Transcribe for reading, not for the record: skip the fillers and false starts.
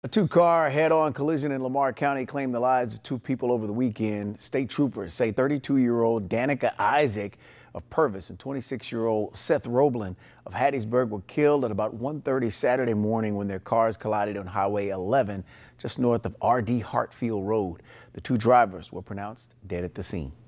A two-car head-on collision in Lamar County claimed the lives of two people over the weekend. State troopers say 32-year-old Danica Isaac of Purvis and 26-year-old Seth Roblin of Hattiesburg were killed at about 1:30 Saturday morning when their cars collided on Highway 11 just north of R.D. Hartfield Road. The two drivers were pronounced dead at the scene.